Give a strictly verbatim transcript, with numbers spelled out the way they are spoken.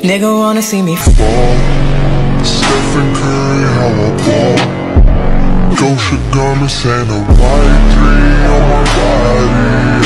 Nigga wanna see me fall. Stephen Curry, how I ball. Gosha garments and a white three on my body.